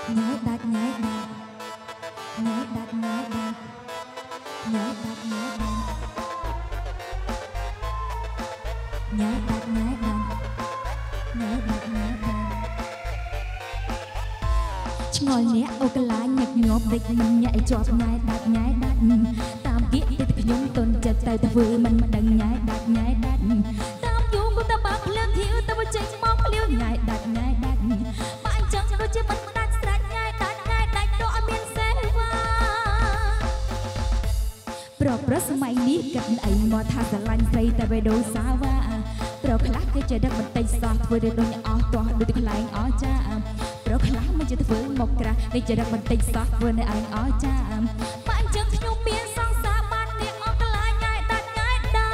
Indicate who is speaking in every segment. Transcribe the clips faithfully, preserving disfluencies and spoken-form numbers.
Speaker 1: nhái đạt nhái đạt nhái đạt nhái đạt nhái đạt nhái đạt nhái đạt nhái đạt nhái đạt nhái đạt ngồi nhẹ ô cái lá nhạc nhọp địch mình nhảy chọp nhái đạt nhái đạt tam kiết thì thực nhung tôn chặt tay ta vừa mình đằng nhái đạt nhái đạt tam dung của ta bạc lên thiếu ta vừa chạy mong liêu nhái đạt nhái đạt bạn chẳng đôi chứ mình đạt sạch nhái đạt nhái đạt độ miền xe hoa pro proสมัยนี้กันไอ้มอท่าสลันใส่แต่ไปดูสาวาproคลาก็จะดักมันเตยสอดเพื่อได้โดนอ๋อตัวดูที่คลายอ๋อจ้าproคลามันจะฟื้นหมกกระได้จะดักมันเตยสอดเพื่อได้ไอ้อ๋อจ้าบ้านจังขยมเมียนสองสาบ้านเนี่ยอ๋อกลายง่ายตัดง่ายได้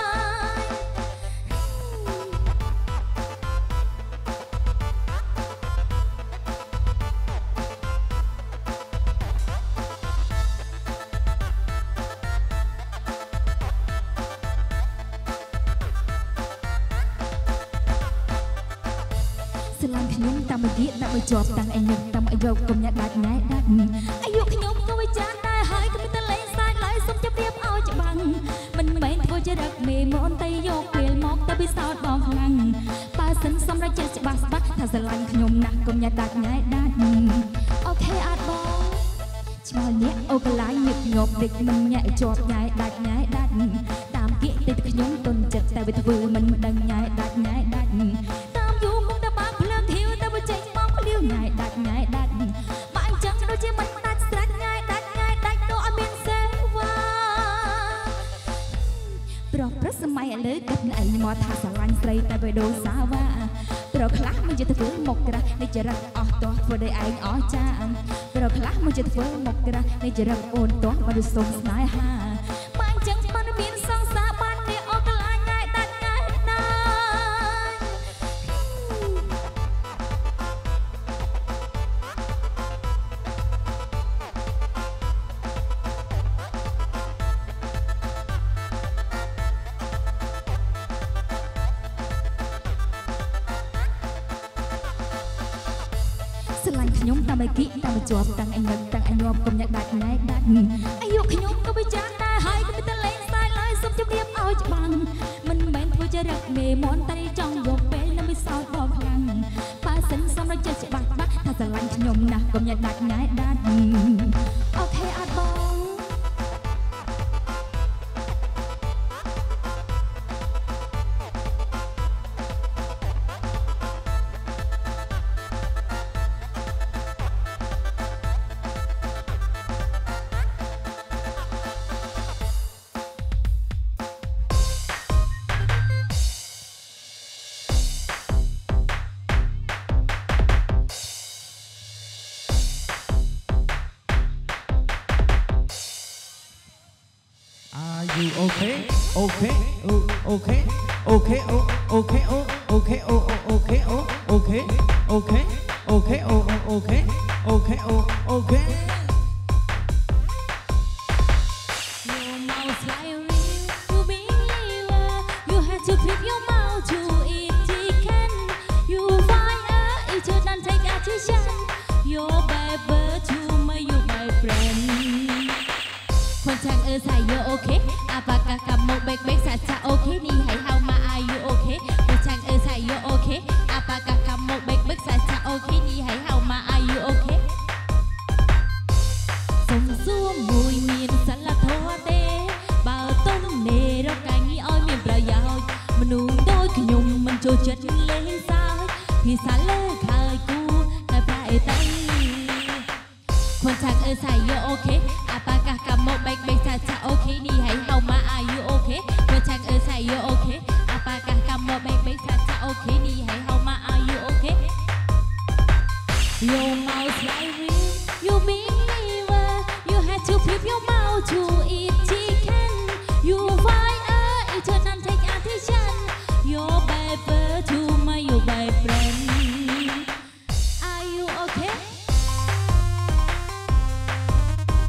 Speaker 1: สลันขยมตามมาเดียดตามมาจอบตังไอ้หนุ่มตามไอ้โยกกลมยัดดัดง่ายดัดไอ้โยกขยมก็ไม่จ้าได้หายก็ไม่ตะเลยสายไหลสมจะเรียบเอาจะบังมันไม่ทั่วจะรักเมย์มอนไตโยกเปลี่ยนมอกตะไปสาวดอกลังป้าสันสมรักเจ็ดบาสบักถ้าสลันขยมหนักกลมยัดดัดง่ายดัดโอเคอาดบอลชาวเนี้ยโอกลายหยุดหยบเด็กมันใหญ่จอบง่ายดัดง่ายดัดตามเกี้ยติดขยมต้นจัดแต่ไปทวีมันดังง่ายดัดง่ายดัดตามยูมุกตะบักเพลิงทิวแต่ว่าใจมองเลี้ยวง่ายดัดง่ายดัดบ้านจังโดยที่มันดัดสัดง่ายดัดง่ายดัดโดยเป็นเซวาปลอกพระสมัยเลิกกันไอ้มอท่าสลันใส่แต่ไปดูสาวาปลอกคลามันจะฟื้นหมกกระในจะรักอ๋อตัวเพื่อได้ไอ้อ๋อจ้าปลอกคลามันจะฟื้นหมกกระในจะรักโอนตัวมาดูสงสายหาบ้านจังมันมีสองสาบ้านเนี่ยอ๋อกลายง่ายดัดง่ายได้สลันขยมตามไปกี้ตามไปจอบตังไอ้เงินตังไอ้ยอมกลมยักดัดง่ายดัดไอ้โยกขยมก็ไปจ้าได้หายก็ไม่ตะเลยสายไหลสมจะเรียบเอาจะบังมันแบ่งผู้จะรักเมย์มอนตาได้จ้องโยกเป้แล้วไม่สาวดอกลังป้าสันสมรักเจ็ดจะบักบักถ้าสลันขยมหนักกลมยักดัดง่ายดัดโอเคอาดบอง
Speaker 2: You okay? Okay? Oh, okay? Okay? Oh, okay? Oh, okay? Oh, oh, okay? Oh, okay? Okay? Okay? Oh, oh, okay? Okay? Oh, okay?
Speaker 1: Your mouth like a real to believer. You have to flip your mouth to eat chicken. You find a each other take action. Your baby to my your boyfriend. คนช่างเออใส่ you okay อาปากกากับโมเบกเบกสัจจะโอเคนี่ให้เฮามา are you okay คนช่างเออใส่ you okay อาปากกากับโมเบกเบกสัจจะโอเคนี่ให้เฮามา are you okay สมสวมมวยเมียนสันละโทเตเบาต้นเนรกายงี้อ้อยเมียนประยาวมนุษย์โดยขยมมันโจจัดเล่นสายพี่สาเลิกเคยกูแต่ปลายไตคนช่างเออใส่ you okay อาปากกากับโมเบกเบกสัจจะโอเคนี่ให้เฮามา are you okay คนช่างเออใส่ you okay อาปากกากับโมเบกเบกสัจจะโอเคนี่ให้เฮามา are you okay Your mouth like real you believer you had to flip your mouth to eat chicken you find a eternal take action your baby to my your boyfriend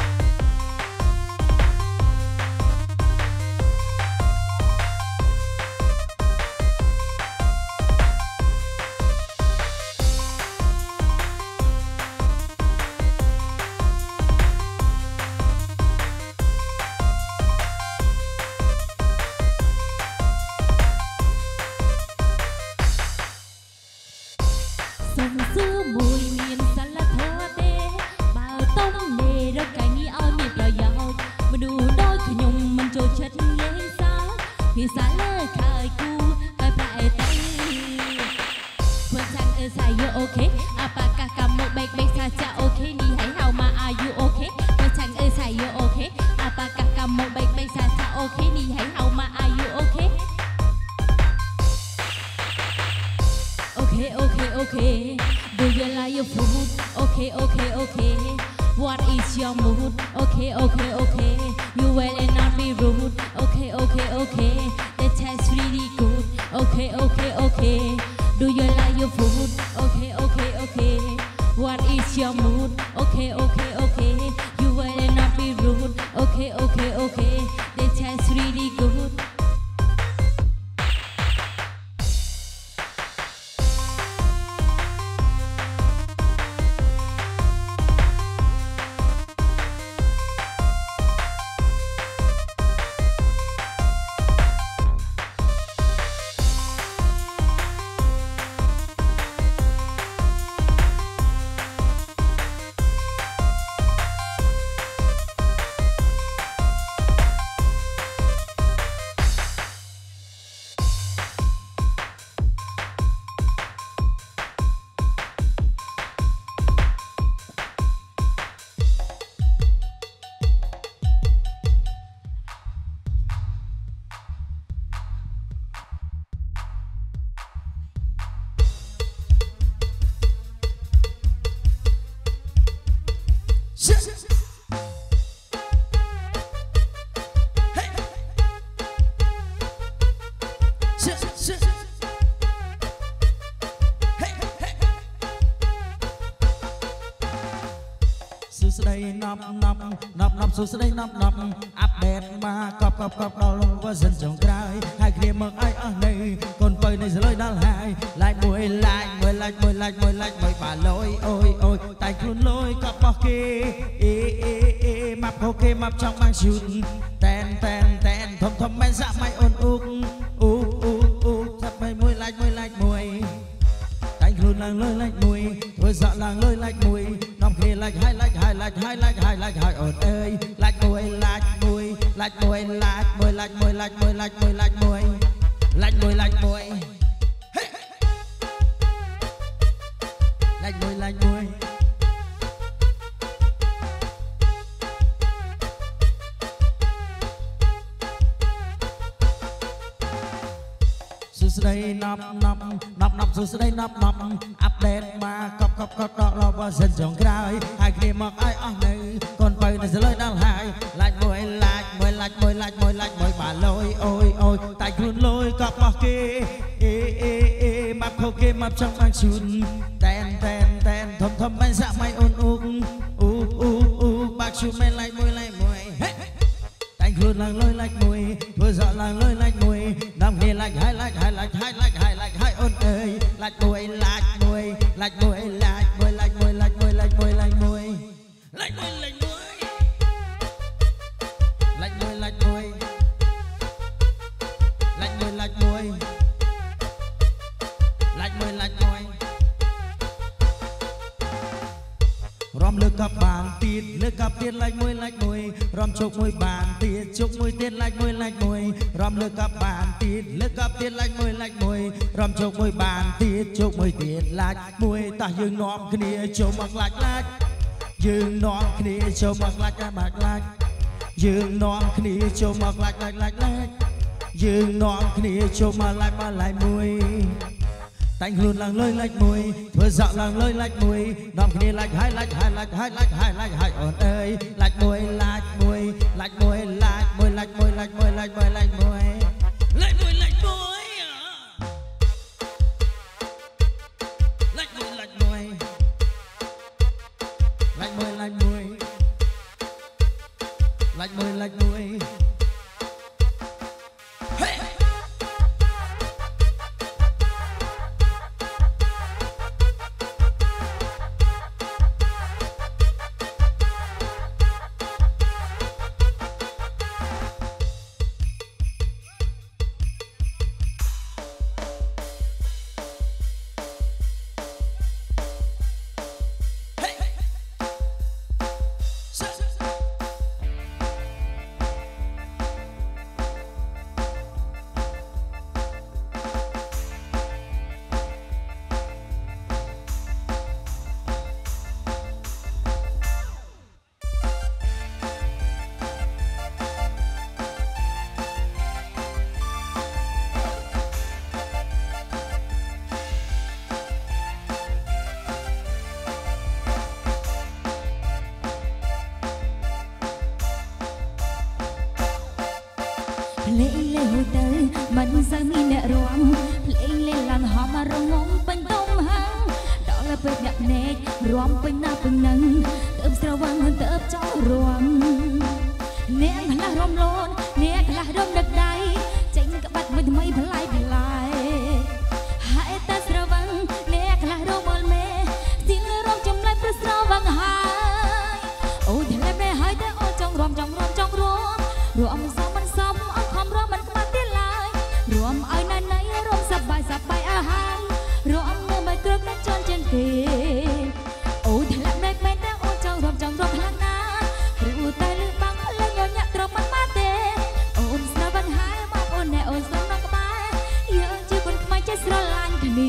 Speaker 2: อ
Speaker 1: សុំសួរមួយមានសិលធម៌ទេបើទុំនេរកកាងារឲ្យមានប្រយោជន៍មនុស្សដូចខ្ញុំមិនចូលចិត្តលេងសើភាសាលើខើយគូហើយប្រែទៅព្រោះចាំអើសាយអូខេអបកាកាមកបេកបេកសាចាអូខេនេះហើយហៅមកអាយុអូខេព្រោះចាំអើសាយអូខេអបកាកាមកបេកបេកសាចាអូខេនេះហើយហៅមកអាយុអូខេOkay, okay, okay. Do you like your food? Okay, okay, okay. What is your mood? Okay, okay, okay. You will not be rude. Okay, okay, okay. The taste really good. Okay, okay, okay. Do you like your food? Okay, okay, okay. What is your mood? Okay, okay, okay. You will not be rude. Okay, okay, okay. The taste really good. Nop nop nop nop សួស្ដី nop nop អាប់ដេតមកកប់កប់កប់ដល់ version ចុងក្រោយហើយគ្នាមកឲ្យអស់នៅកូនបើនៃសលុយដល់ហើយ like មួយ like មួយ like មួយ like មួយ like មួយបាលុយអូយអូយតែខ្លួនលុយក៏បោះគេអេអេអេម៉ាប់ហូគេម៉ាប់ចង់បានឈូតតែនតែនតែនធំធំមិនសាក់មិនអូនអ៊ូកអ៊ូអ៊ូអ៊ូចាប់មិនមួយ like មួយ like មួយតែខ្លួនឡើងលុយ like មួយធ្វើសាក់ឡើងលុយ like មួយនាំគ្នា like ហើយ like ហើយ like ហើយ like ហើយ like ហើយអូនអើយ like មួយ like មួយ like មួយ like មួយ like មួយ like មួយ like មួយ like មួយ like មួយ like មួយ like មួយ like មួយសួស្ដី nop nop nop nop សួស្ដី nop nop អាប់ដេតមកកប់កប់កប់ដល់ version ចុងក្រោយហើយគ្នាមកឲ្យអស់នៅកូនបើនៅសលុយដល់ហើយ like មួយ like មួយ like មួយ like មួយ like មួយបាលុយអូយអូយតែខ្លួនលុយក៏បោះគេអេអេអេម៉ាប់ខូគេម៉ាប់ចង់បានឈូនតែនតែនតែនធំធំមិនសាក់មិនអូនអ៊ូកអ៊ូអ៊ូអ៊ូបាក់ឈូមិន like មួយ like មួយតែខ្លួនឡើងលុយ like មួយធ្វើសក់ឡើងលុយ like មួយនាំគ្នា like ហើយ like ហើយ like ហើយ like ហើយ like ហើយអូនអើយ like មួយ like មួយ like មួយ like មួយ like មួយ like មួយ like មួយ like មួយ like មួយ like មួយ like មួយ like មួយ like មួយ like មួយ like មួយ like មួយរំលើកកប់បានទៀតលើកកប់ទៀត like មួយ like មួយរំជោគមួយបានទៀតជោគមួយទៀត like មួយ like មួយរំលើកកប់បានទៀតលើកកប់ទៀត like មួយ like មួយរំជោគមួយបានទៀតជោគមួយទៀត like មួយតោះយើងនាំគ្នាចូលមក like like យើងនាំគ្នាចូលមក like បាក់ like យើងនាំគ្នាចូលមក like like like like យើងនាំគ្នាចូលមក like មក like មួយតែងខ្លួនឡើងលុយ like មួយធ្វើសក់ឡើងលុយ like មួយនាំគ្នា like ហើយ like ហើយ like ហើយ like ហើយ like ហើយអូនអើយ like មួយ like មួយ like មួយ like មួយ like មួយ like មួយ like មួយ like មួយ like មួយ like មួយ like មួយ like មួយ like មួយ like មួយ like មួយ like មួយលេងលេហូទៅមិនសូវមានអ្នករាំភ្លេងលេងឡើងហមរងងពេញតុំហាំងដល់ពេលអ្នកភ្នែករាំពេញណាពេញនឹងទៅស្រវឹងទៅចោលរាំអ្នកខ្លះរំលូនអ្នកខ្លះរំដឹកដៃចេញក្បាច់មួយថ្មីប្លែកប្លែកហើយតែស្រវឹងអ្នកខ្លះរមល់មេទីលរំចម្លែកព្រឹស្រវឹងហើយអូយតែលែហើយតែអូចង់រាំចង់រាំចង់រាំរាំសមមិនសមអត់ខំរាំមិនខ្មាស់ទេឡើយរាំឲ្យណៃណៃរាំសប្បាយសប្បាយអាហាររាំមើលមិនគ្រឹកតែជន់ជាងគេអូយតែលែមែនមែនតែអូចង់រាំចង់រាំខ្លាំងណាស់ព្រោះតែលឺបាំងលេងញញ៉ាក់ត្រប់មិនបានទេអូនស្រវឹងហើយមកអូនណែអូនសំណងក្បែរយើងជាคนខ្មែរចេះស្រឡាញ់គ្នា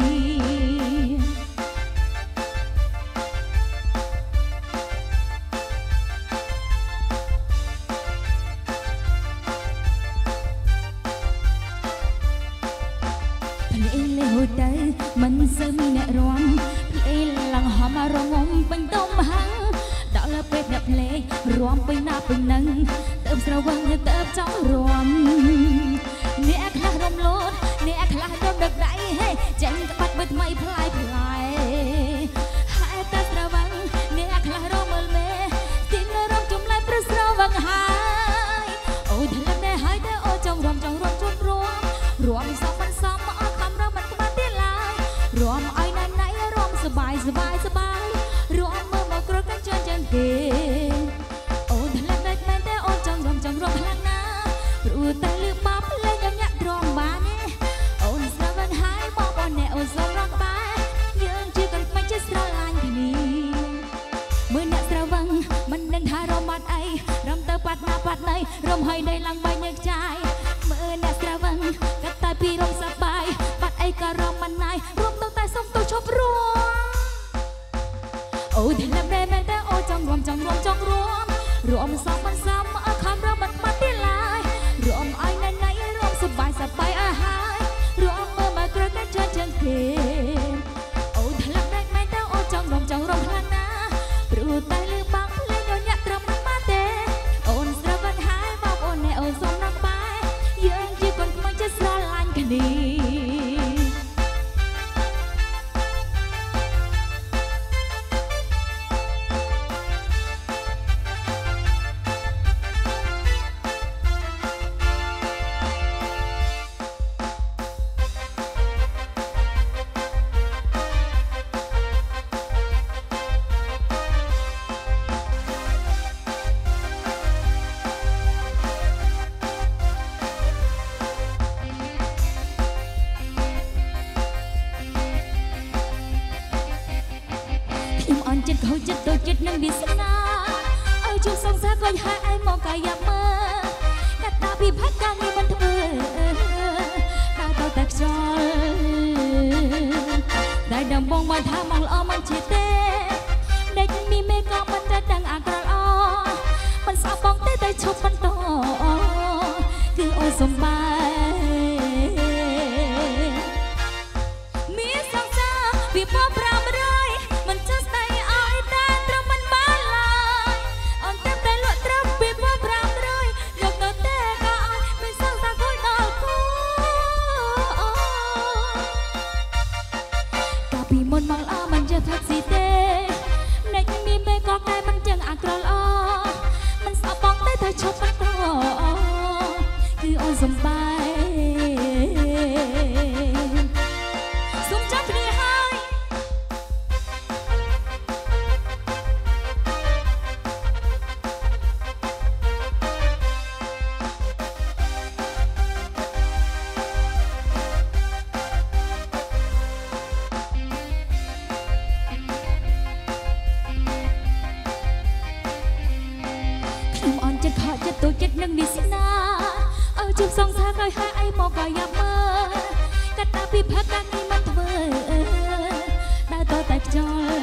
Speaker 1: ទៅមិនសូវមានអ្នករាំភ្លេងឡើងហមរងំពេញតុំហាំងដល់លើពេលអ្នកភ្លេងរាំពេញណាពេញនឹងទៅស្រវឹងទៅចង់រាំអ្នកខ្លះរំលូនអ្នកខ្លះរំដឹកដៃហេចេញក្បាច់មួយថ្មីប្លែកប្លែកហើយតែស្រវឹងអ្នកខ្លះរមល់មេទីលរំចម្លែកព្រឹស្រវឹងហើយអូយតែលែហើយតែអូចង់រាំចង់រាំជន់រាំរាំសមមិនសមអត់ខំរាំមិនក្បាច់រាំឲ្យណៃណៃរាំសបាយសបាយសបាយរាំមើលមកគ្រឹកជន់ជាងគេអូនថ្លែងមែនមែនតែអូនចង់រាំចង់រាំខ្លាំងណាស់ព្រោះតែលឺបាប់លេងញញ៉ាក់ទ្រាំបានទេអូនស្រវឹងហើយមកអូនណែអូនសុំរងក្បែរយើងជាកូនខ្មែរចេះស្រឡាញ់គ្នាមើលអ្នកស្រវឹងមិនដឹងថារំបាត់អីរំទៅបាត់ណាបាត់ណីរំហើយនៃឡើងបាញ់ញើសចាយមើលអ្នកស្រវឹងកាត់តែពីរំសប្បាយបាត់អីក៏រំមិនណាយរួមទៅតែសុំទៅឈប់រួអូយតែលែមែនមែនតែអូចង់រួមចង់រួមចង់រួមរួមសមមិនសមអត់ខំរំមិនខ្មាស់ទេឡើយរួមឲ្យណៃណៃរួមសប្បាយសប្បាយអាហាររួមមើលមកគ្រឹកតែជន់ជាងគេអូយតែលែមែនមែនតែអូចង់រួមចង់រួមខ្លាំងណាស់ព្រោះតែលឺបាំងលេងញញ៉ាក់ត្រឹមមិនបានទេអូនស្រវឹងហើយមកអូនណែអូនសុំណាស់ក្បែរយើងជាកូនខ្មែរចេះស្រឡាញ់គ្នាចិត្តខូចចិត្តទៅចិត្តនឹងវាស្នាឲ្យជួបសង្សារក៏ហើយឯងមកកាយមើលកាត់តាពីផាត់ការងារមិនធ្វើដើរទៅតែខ្យល់តែដំបងមកថាមកល្អមិនជាទេដេកមីមេក៏មិនតែដឹងអាក្រល្អមិនស្អប់បងទេតែឈប់បន្តគឺអូនសំបាយមានសង្សារវាបបប្រាំរយមិនចេះស្ដីឲ្យតែត្រឹមមិនបានឡើយអូនតែតែលក់ត្រឹមពីបបប្រាំរយយកទៅទេក៏ឲ្យមិនសង្សារគួយដល់គូកាលពីមុនមកល្អមិនចេះផឹកស៊ីទេអ្នកមានពេលក៏តែមិនចឹងអាក្រល្អមិនស្អប់បងទេតែឈប់បន្តគឺអូនសំបាយសុំចាប់គ្នាហើយខ្ញុំអន់ចិត្តខកចិត្តទូចិត្តនឹងវាស្នាឲ្យជួបសង្សារក៏ហើយឯងមកក៏យ៉ាប់មើលកាត់តាពីផឹកការងារមិនធ្វើដើរទៅតែខ្យ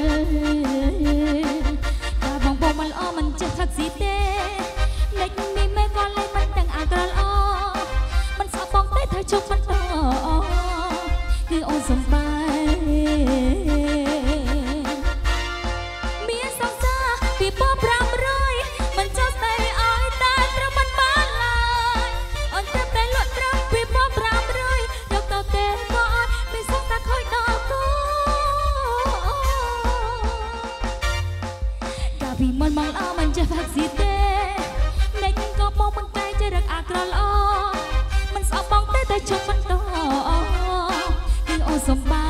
Speaker 1: ល់តាបងបងមិនល្អមិនចេះផឹកស៊ីទេលេចមីមេក៏លេចមិនទាំងអាក្រល្អមិនស្អប់បងទេធ្វើជប់បន្តគឺអូនសំបាយមានសង្សារពីបបប្រាំរយមិនចេះស្ដីឲ្យតែត្រឹមមិនបានឡើយអូនតែតែលក់ពីមុនមកល្អមិនចេះផាក់ស៊ីទេអ្នកក៏មកមិនតែចេះរកអាក្រល្អមិនស្អប់បងទេតែជប់បន្តគឺអូសំបា